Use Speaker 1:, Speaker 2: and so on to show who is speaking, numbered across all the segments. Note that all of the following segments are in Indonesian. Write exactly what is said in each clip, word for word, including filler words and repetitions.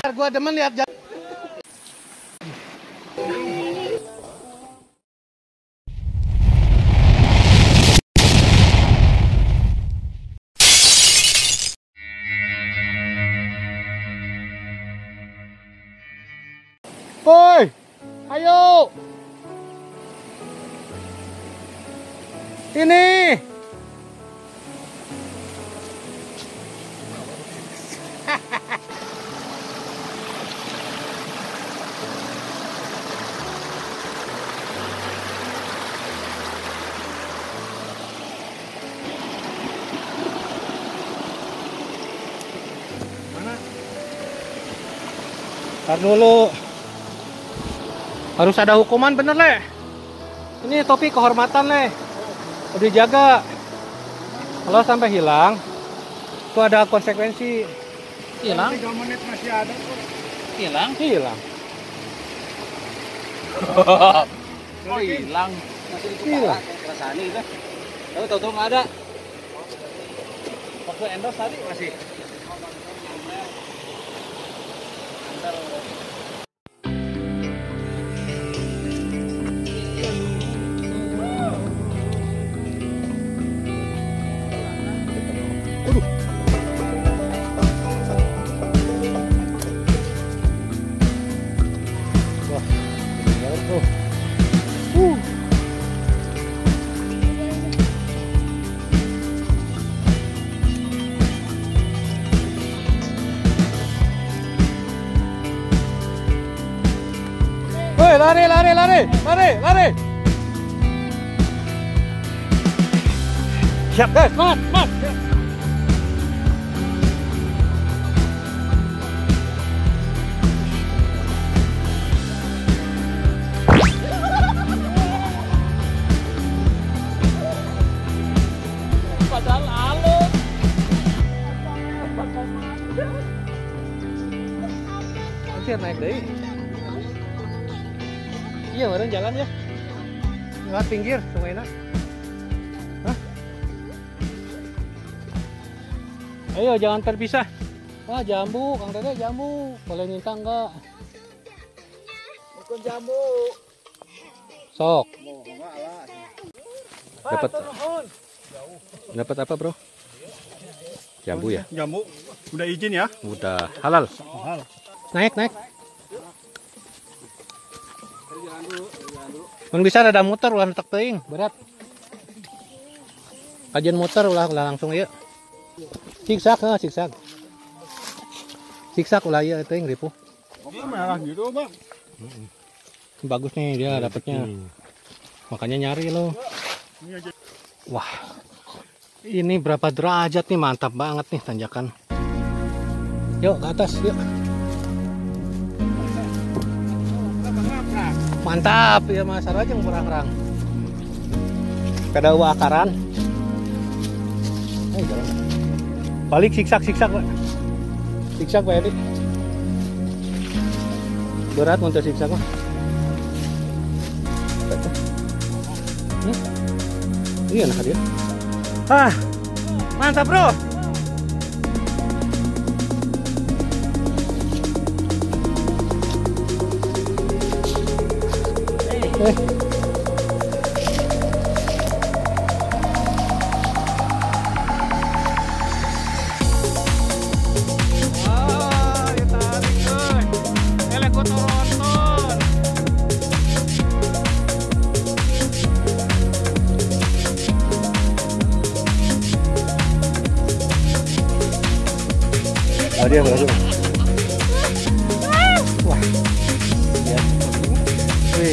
Speaker 1: Gua demen lihat jalan. Woi, ayo. Ini. Mana? Tar dulu. Harus ada hukuman bener, Le. Ini topi kehormatan, Le. Udah dijaga. Kalau sampai hilang, itu ada konsekuensi. Hilang?
Speaker 2: tiga menit masih ada kok.
Speaker 1: Hilang? Hilang.
Speaker 2: Oh, hilang.
Speaker 1: Masih hilang.
Speaker 2: Rasanya itu. Tapi tahu-tahu nggak ada. Waktu endos tadi masih.
Speaker 1: Woi, lari, lari, lari, lari, lari. Siap, guys, mat, mat.
Speaker 2: Padahal alus.
Speaker 1: Nanti naik deh. Iya, orang jalan ya. Lewat pinggir sungainya. Hah? Ayo, jangan terpisah. Wah, jambu, Kang Dede jambu. Boleh minta enggak?
Speaker 2: Bukan jambu.
Speaker 1: Sok.
Speaker 2: Mau enggak lah.
Speaker 1: Dapat. Dapat apa, Bro? Jambu ya?
Speaker 2: Jambu. Udah izin ya?
Speaker 1: Udah halal.
Speaker 2: Mahal.
Speaker 1: Naik, naik. Mang bisa ada motor ulah tak teuing, berat. Kajian motor ulah ulah langsung ieu. Siksak heuh, siksak. Siksak ulah ieu teuing ripuh.
Speaker 2: Oke, merah gitu, Bang.
Speaker 1: Bagus nih dia dapatnya. Makanya nyari lo. Wah. Ini berapa derajat nih, mantap banget nih tanjakan. Yuk ke atas, yuk. Mantap ya Mas Sarajeng kurang-kurang. Kada uwa akaran. Eh, jalan. Balik siksak-siksak, Pak. Siksak Pak Edi. Berat untuk siksak, Pak. Hmm? Iya nah dia. Ah, mantap, Bro. Eh. Ah, ya tarik euy. Elek gua toronton. Ah, dia berhasil. Wah. Ya. Wih.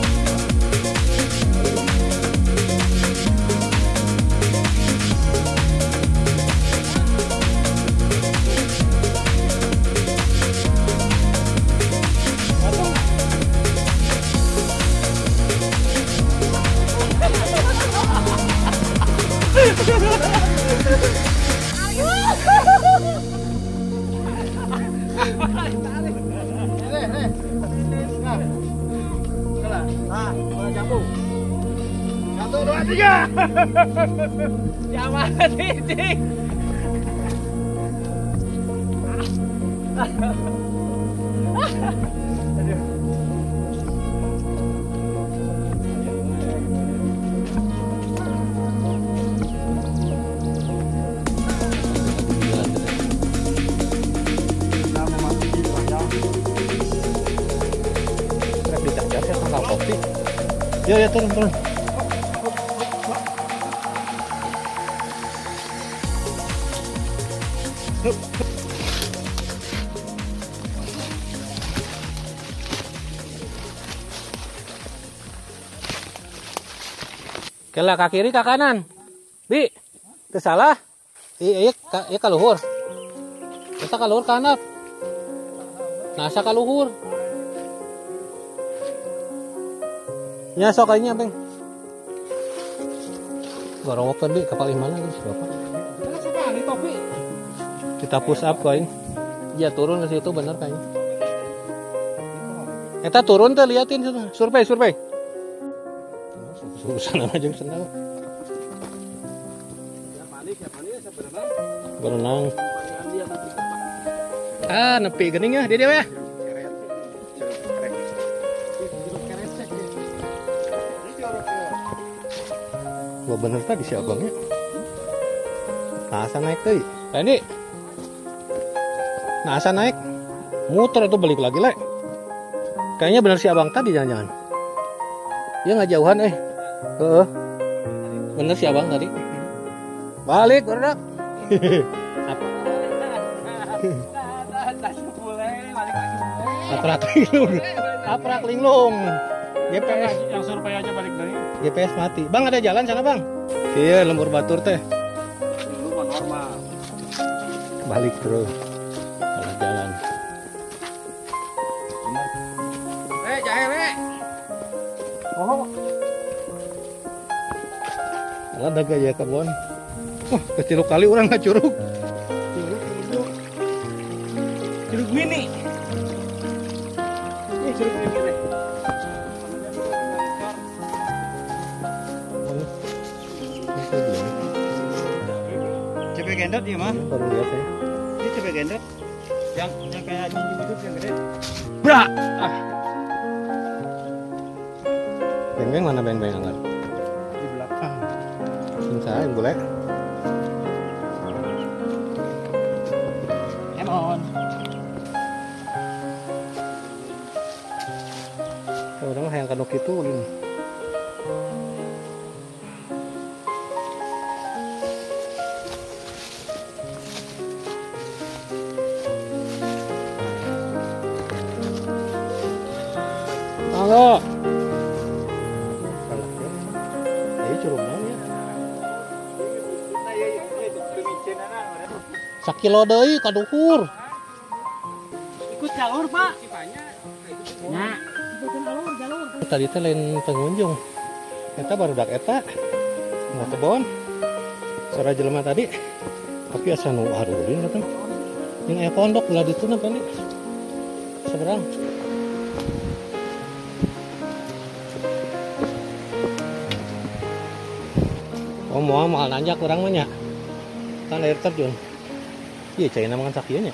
Speaker 2: Satu, dua, tiga.
Speaker 1: Jangan titik. Ya ya turun turun. Kela ke kiri ke kanan. Bi, ke salah. Iya, iya ke luhur. Kita ke luhur kanan. Nasa ke luhur. Nya sok kayaknya, Bang. Gorowokeun Bi, kapal mana guys, Bapak? Kita push up kain. Iya turun ke situ bener kayaknya. Kita turun tuh liatin situ. Survei, survei. Urusan aja yang senang. Berenang. Ah, nepi gening ya, dia dia ya. Wah bener tadi si abangnya. Nasa naik tuh. Ini. Nasa naik. Muter itu balik lagi le. Kayaknya bener si abang tadi jangan-jangan. Dia nggak jauhan eh. Heeh. Bener si abang tadi. Balik bener. Apa? Aprak linglung. Aprak linglung. G P S
Speaker 2: yang survei aja balik dari.
Speaker 1: G P S mati. Bang ada jalan sana bang? Iya lembur batur teh.
Speaker 2: Lu normal.
Speaker 1: Balik terus. Salah jalan.
Speaker 2: Eh jahe we. Oh.
Speaker 1: Ada gaya kebon. Wah, kecil kali orang nggak curug.
Speaker 2: Curug mini. Ini curug mini deh. Cepet gendot ya mah?
Speaker 1: Baru lihat ya.
Speaker 2: Ini cepet gendot. Yang yang kayak jinjing itu yang gede.
Speaker 1: Bra. Ah. Beng-beng mana beng-beng anggar?
Speaker 2: Di belakang.
Speaker 1: Saya boleh.
Speaker 2: Emon.
Speaker 1: Orang mah yang kanok itu ini. Halo. Ini curugnya ya. Sakilo deui ka dukur.
Speaker 2: Ikut jalur, Pak.
Speaker 1: Nya. Tadi teh lain pengunjung. Eta barudak eta. Nggak kebon. Sora jelema tadi. Tapi asa nu harurin katanya. Yang aya pondok belah ditu na pendek. Seberang. Oh mau mau nanjak orang mah nya. Kan air terjun. Iya cai nama kan sakieunya.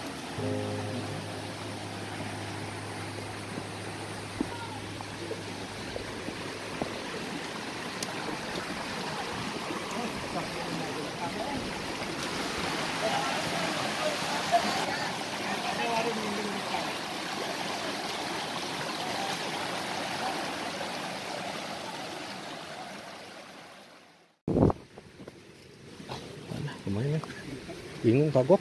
Speaker 1: Kemana? Bingung kagok.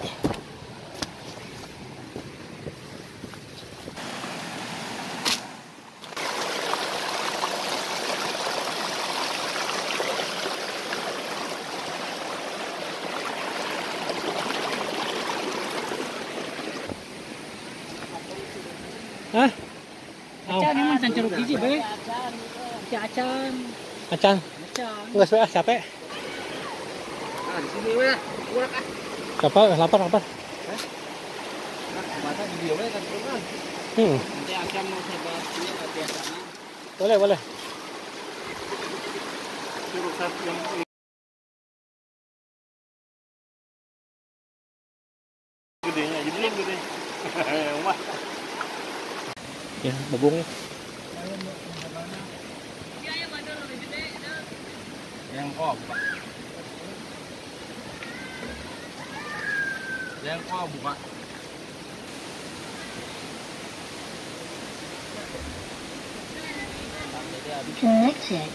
Speaker 1: Hah?
Speaker 3: Acan emang can curug hiji be. Acan.
Speaker 1: Acan.
Speaker 3: Acan.
Speaker 1: Geus we ah capek.
Speaker 2: Nah, di sini we. Urak ah.
Speaker 1: Capek lapar lapar.
Speaker 2: Nah, mata di dia we kan kan.
Speaker 1: Hmm.
Speaker 3: Nanti acan mau sebat ini biasanya.
Speaker 1: Boleh boleh.
Speaker 2: Curug satu yang gedenya aja belum gede. Wah.
Speaker 1: Ya, babung.
Speaker 2: Yang kok, Pak. Yang kok buka.
Speaker 4: Connected.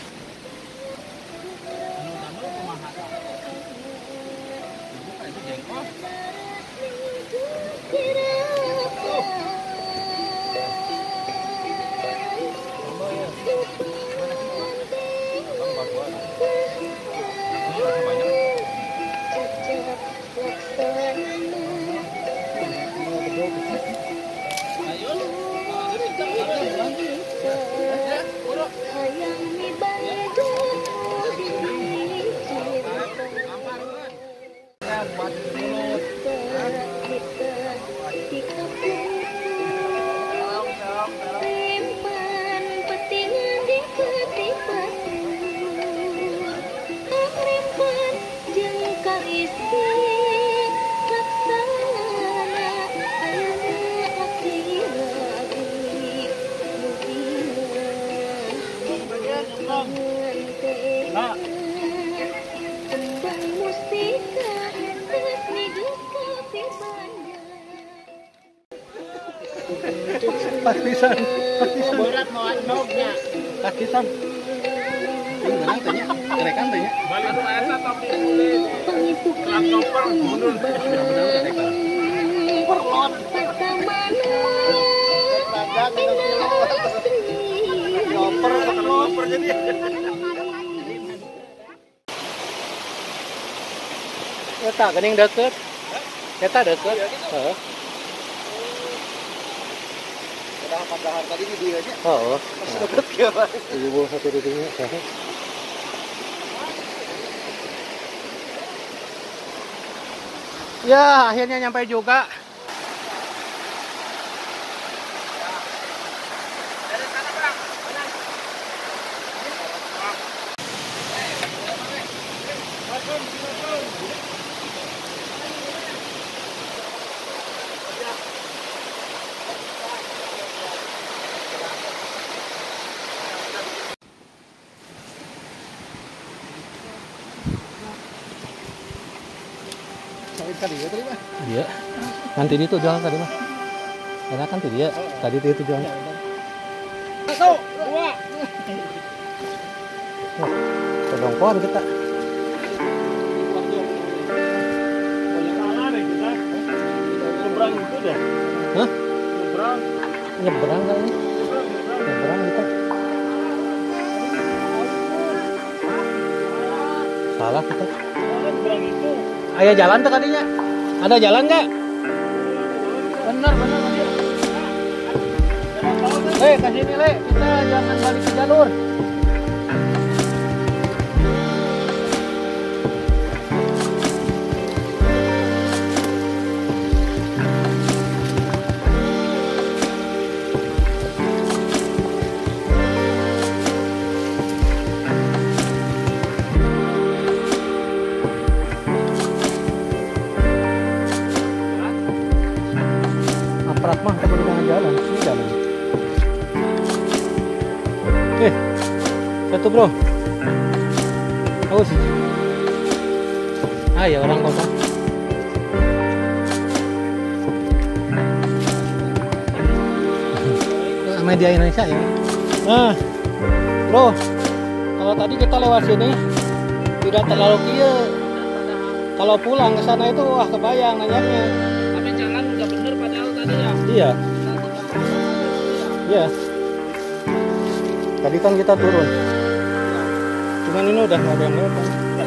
Speaker 1: Pakisan, pakisan.
Speaker 2: Berat mau adnognya.
Speaker 1: Pakisan. Ini benar tanya, kerekan tanya.
Speaker 2: Balik ke asa tapi mulai. Kelas koper mundur. Perlot. Koper, koper jadi.
Speaker 1: Eta gening deket. Eta deket. Heeh.
Speaker 2: Udah padahal tadi di dia aja.
Speaker 1: Oh.
Speaker 2: Pas deket ya, Pak.
Speaker 1: Ibu satu di sini. Ya, akhirnya nyampe juga.
Speaker 2: Tadi ya tadi, Pak.
Speaker 1: Iya. Nanti itu jualan tadi mah. Enak kan tuh dia. Tadi itu jualan.
Speaker 2: Satu, dua.
Speaker 1: Todong pohon kita.
Speaker 2: Banyak salah deh kita. Nyebrang itu dah.
Speaker 1: Hah?
Speaker 2: Nyebrang.
Speaker 1: Nyebrang kali. Nyebrang kita. Salah kita.
Speaker 2: Nyebrang itu.
Speaker 1: Ayo jalan tuh tadinya. Ada jalan nggak? Benar, benar, benar. Le, kasih ini, Le. Kita jangan balik ke jalur. Aparat mah kita di tengah jalan. Ini jalan. Oke, satu bro. Aus. Ah ya orang kota. Media Indonesia ya. Nah, bro, kalau tadi kita lewat sini tidak terlalu kia. Kalau pulang ke sana itu wah kebayang nanyanya.
Speaker 3: Tapi jalan udah bener padahal tadi ya.
Speaker 1: Iya. Iya. Tadi kan kita turun. Cuman ini udah nggak ada yang lewat.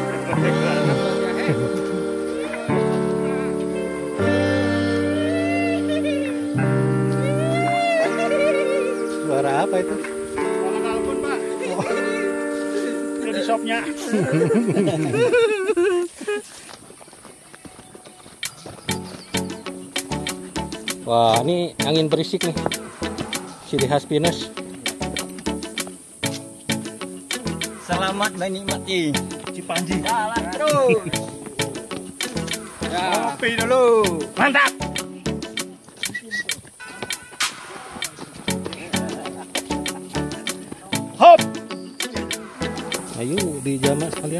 Speaker 1: Suara apa itu?
Speaker 2: Suara kalkun, Pak. Udah di shopnya.
Speaker 1: Wah, ini angin berisik nih. Ciri khas Pinus.
Speaker 2: Selamat menikmati Cipanji. Jalan terus. Ya, kopi dulu. Mantap. Hop.
Speaker 1: Ayo dijamak sekalian.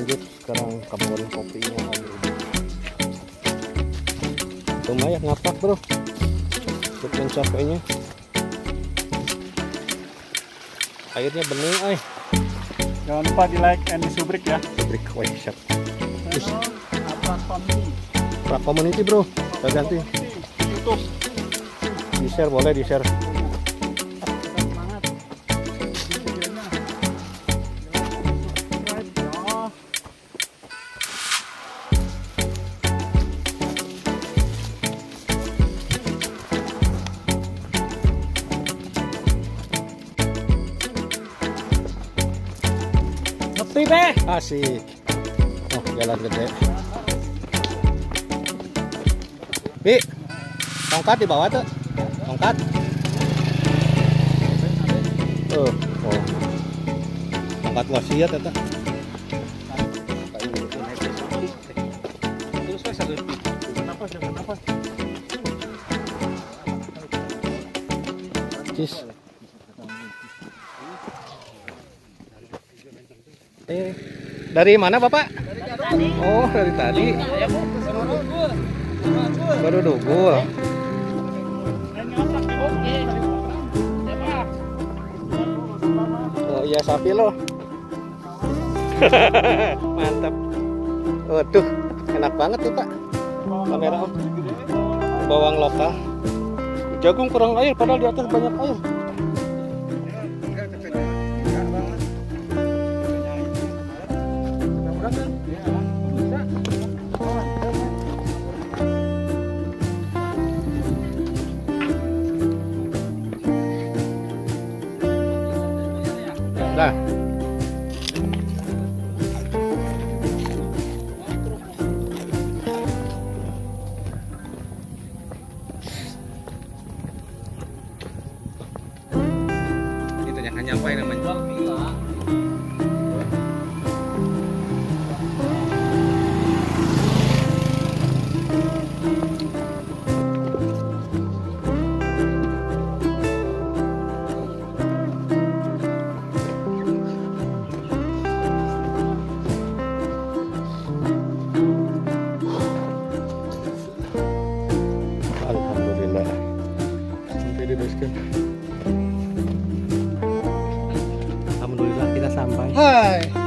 Speaker 1: lanjut sekarang kebun kopinya Om Rudi. Lumayan ngapak bro untuk mencapainya. Airnya bening ay.
Speaker 2: Jangan lupa di like and di subscribe ya.
Speaker 1: Subscribe, wah siap.
Speaker 2: Apa family?
Speaker 1: Pra community bro, kita ganti.
Speaker 2: YouTube.
Speaker 1: Di share boleh di share.
Speaker 2: Semangat. Di videonya. Subscribe ya.
Speaker 3: Ngopi be.
Speaker 1: Asik. Oh jalan gede. Bi, tongkat di bawah tuh. Tongkat. Oh, oh. Tongkat wasiat eta. Terus wes satu.
Speaker 2: Kenapa jangan kenapa?
Speaker 1: Cis. Eh, dari mana Bapak?
Speaker 3: Dari tadi.
Speaker 1: Oh, dari tadi. Baru dugul. Oh iya sapi loh. Mantap. Waduh, enak banget tuh Pak. Kamera Om. Bawang lokal. Jagung kurang air padahal di atas banyak air. Nah. Ini tanyakan apa yang namanya? Alhamdulillah. Sampai di base camp. Alhamdulillah kita sampai.
Speaker 3: Hai.